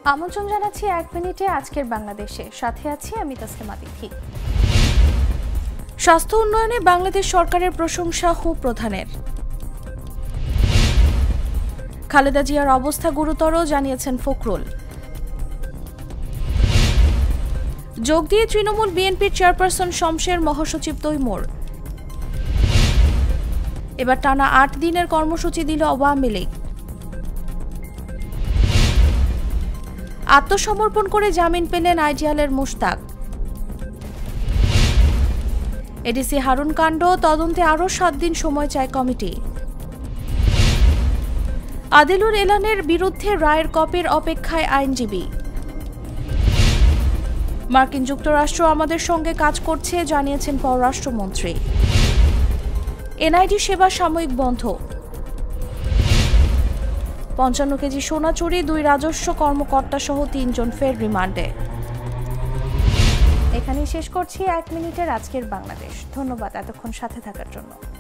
আমন্ত্রণ জানাচ্ছি 1 মিনিটে আজকের বাংলাদেশে। সাথে আছি আমি তাসলিমা তিথি। স্বাস্থ্য উন্নয়নে বাংলাদেশ সরকারের প্রশংসা প্রধানের। খালেদা জিয়ার অবস্থা গুরুতর জানিয়েছেন ফখরুল। যোগ দিয়ে তৃণমূল বিএনপির চেয়ারপারসন শমশের মহাসচিব তৈমুর। এবার টানা 8 দিনের কর্মসূচি দিল আওয়ামী লীগ। আত্মসমর্পণ করে জামিন পেলেন আইডিয়ালের মুশতাক। এডিসি হারুন কাণ্ড তদন্তে আরও 7 দিন সময় চায় কমিটি। আদিলুর এলানের বিরুদ্ধে রায়ের কপির অপেক্ষায় আইনজীবী। মার্কিন যুক্তরাষ্ট্র আমাদের সঙ্গে কাজ করছে জানিয়েছেন পররাষ্ট্রমন্ত্রী। এনআইডি সেবা সাময়িক বন্ধ। 55 কেজি সোনা চুরি 2 রাজস্ব কর্মকর্তা সহ 3 জন ফের রিমান্ডে। এখানেই শেষ করছি 1 মিনিটের আজকের বাংলাদেশ। ধন্যবাদ এতক্ষণ সাথে থাকার জন্য।